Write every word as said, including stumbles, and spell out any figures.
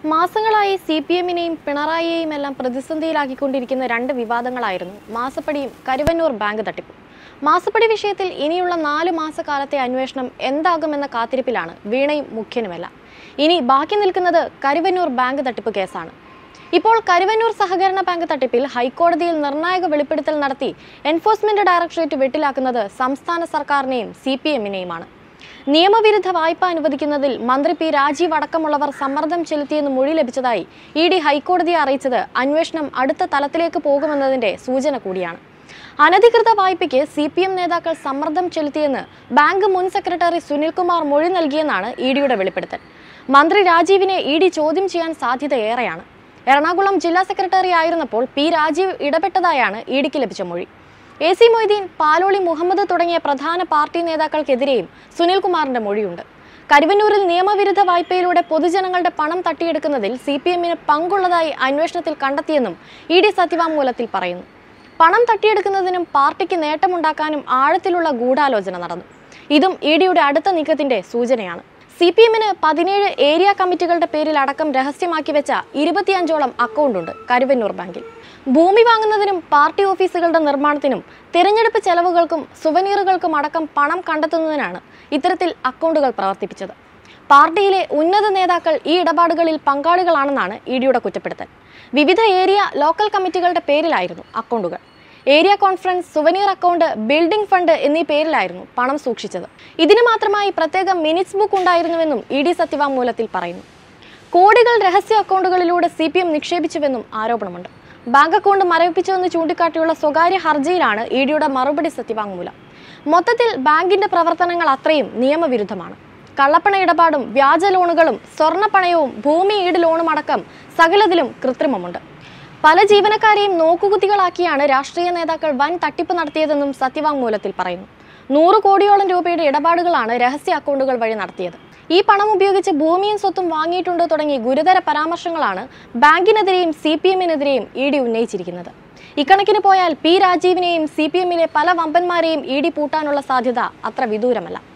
മാസങ്ങളായി C P എമ്മിനെയും പിണറായിയെയും എല്ലാം പ്രതിസന്ധിയിലാക്കിക്കൊണ്ടിരിക്കുന്ന രണ്ട് വിവാദങ്ങളായിരുന്നു മാസപ്പടിയും കരുവന്നൂർ ബാങ്ക് തട്ടിപ്പും. മാസപ്പടി വിഷയത്തിൽ ഇനിയുള്ള നാല് മാസക്കാലത്തെ അന്വേഷണം എന്താകുമെന്ന കാത്തിരിപ്പിലാണ് വീണയും മുഖ്യനുമല്ല. ഇനി ബാക്കി നിൽക്കുന്നത് കരുവന്നൂർ ബാങ്ക് തട്ടിപ്പ് കേസാണ്. ഇപ്പോൾ കരുവന്നൂർ സഹകരണ ബാങ്ക് തട്ടിപ്പിൽ ഹൈക്കോടതിയിൽ നിർണായക വെളിപ്പെടുത്തൽ നടത്തി എൻഫോഴ്സ്മെന്റ് ഡയറക്ടറേറ്റ് വെട്ടിലാക്കുന്നത് സംസ്ഥാന സർക്കാരിനെയും സി പി എമ്മിനെയുമാണ്. നിയമവിരുദ്ധ വായ്പ അനുവദിക്കുന്നതിൽ മന്ത്രി പി രാജീവ് അടക്കമുള്ളവർ സമ്മർദ്ദം ചെലുത്തിയെന്ന് മൊഴി ലഭിച്ചതായി ഇ ഡി ഹൈക്കോടതിയെ അറിയിച്ചത് അന്വേഷണം അടുത്ത തലത്തിലേക്ക് പോകുമെന്നതിന്റെ സൂചന കൂടിയാണ്. അനധികൃത വായ്പയ്ക്ക് സി പി എം നേതാക്കൾ സമ്മർദ്ദം ചെലുത്തിയെന്ന് ബാങ്ക് മുൻ സെക്രട്ടറി സുനിൽകുമാർ മൊഴി നൽകിയെന്നാണ് ഇ ഡിയുടെ വെളിപ്പെടുത്തൽ. മന്ത്രി രാജീവിനെ ഇ ഡി ചോദ്യം ചെയ്യാൻ സാധ്യതയേറെയാണ്. എറണാകുളം ജില്ലാ സെക്രട്ടറി ആയിരുന്നപ്പോൾ പി രാജീവ് ഇടപെട്ടതായാണ് ഇ ഡിക്ക് ലഭിച്ച മൊഴി. എ സി മൊയ്തീൻ, പാലോളി മുഹമ്മദ് തുടങ്ങിയ പ്രധാന പാർട്ടി നേതാക്കൾക്കെതിരെയും സുനിൽകുമാറിന്റെ മൊഴിയുണ്ട്. കരുവന്നൂരിൽ നിയമവിരുദ്ധ വായ്പയിലൂടെ പൊതുജനങ്ങളുടെ പണം തട്ടിയെടുക്കുന്നതിൽ സി പി എമ്മിന് പങ്കുള്ളതായി അന്വേഷണത്തിൽ കണ്ടെത്തിയെന്നും ഇ ഡി സത്യവാങ്മൂലത്തിൽ പറയുന്നു. പണം തട്ടിയെടുക്കുന്നതിനും പാർട്ടിക്ക് നേട്ടമുണ്ടാക്കാനും ആഴത്തിലുള്ള ഗൂഢാലോചന നടന്നു. ഇതും ഇ ഡിയുടെ അടുത്ത നീക്കത്തിന്റെ സൂചനയാണ്. സി പി എമ്മിന് പതിനേഴ് ഏരിയ കമ്മിറ്റികളുടെ പേരിൽ അടക്കം രഹസ്യമാക്കി വെച്ച ഇരുപത്തിയഞ്ചോളം അക്കൗണ്ടുണ്ട് കരുവന്നൂർ ബാങ്കിൽ. ഭൂമി വാങ്ങുന്നതിനും പാർട്ടി ഓഫീസുകളുടെ നിർമ്മാണത്തിനും തിരഞ്ഞെടുപ്പ് ചെലവുകൾക്കും സുവനീറുകൾക്കും അടക്കം പണം കണ്ടെത്തുന്നതിനാണ് ഇത്തരത്തിൽ അക്കൗണ്ടുകൾ പ്രവർത്തിപ്പിച്ചത്. പാർട്ടിയിലെ ഉന്നത നേതാക്കൾ ഈ ഇടപാടുകളിൽ പങ്കാളികളാണെന്നാണ് ഇ ഡിയുടെ കുറ്റപ്പെടുത്തൽ. വിവിധ ഏരിയ ലോക്കൽ കമ്മിറ്റികളുടെ പേരിലായിരുന്നു അക്കൗണ്ടുകൾ. Area conference, souvenir account, building fund എന്നീ പേരിലായിരുന്നു പണം സൂക്ഷിച്ചത്. ഇതിന് മാത്രമായി പ്രത്യേക മിനിറ്റ്സ് ബുക്ക് ഉണ്ടായിരുന്നുവെന്നും ഇ ഡി സത്യവാങ്മൂലത്തിൽ പറയുന്നു. കോടികൾ രഹസ്യ അക്കൗണ്ടുകളിലൂടെ സി പി എം നിക്ഷേപിച്ചുവെന്നും ആരോപണമുണ്ട്. ബാങ്ക് അക്കൗണ്ട് മരവിപ്പിച്ചുവെന്ന് ചൂണ്ടിക്കാട്ടിയുള്ള സ്വകാര്യ ഹർജിയിലാണ് ഇ ഡിയുടെ മറുപടി സത്യവാങ്മൂലം. മൊത്തത്തിൽ ബാങ്കിന്റെ പ്രവർത്തനങ്ങൾ അത്രയും നിയമവിരുദ്ധമാണ്. കള്ളപ്പണ ഇടപാടും വ്യാജ ലോണുകളും സ്വർണ്ണപ്പണയവും ഭൂമി ഈട് ലോണും അടക്കം സകലതിലും കൃത്രിമമുണ്ട്. പല ജീവനക്കാരെയും നോക്കുകുത്തികളാക്കിയാണ് രാഷ്ട്രീയ നേതാക്കൾ വൻ തട്ടിപ്പ് നടത്തിയതെന്നും സത്യവാങ്മൂലത്തിൽ പറയുന്നു. നൂറ് കോടിയോളം രൂപയുടെ ഇടപാടുകളാണ് രഹസ്യ അക്കൗണ്ടുകൾ വഴി നടത്തിയത്. ഈ പണം ഉപയോഗിച്ച് ഭൂമിയും സ്വത്തും വാങ്ങിയിട്ടുണ്ടോ തുടങ്ങി ഗുരുതര പരാമർശങ്ങളാണ് ബാങ്കിനെതിരെയും സി പി എമ്മിനെതിരെയും ഇ ഡി ഉന്നയിച്ചിരിക്കുന്നത്. ഇക്കണക്കിന് പോയാൽ പി രാജീവിനെയും സി പി എമ്മിലെ പല വമ്പന്മാരെയും ഇ ഡി പൂട്ടാനുള്ള സാധ്യത അത്ര വിദൂരമല്ല.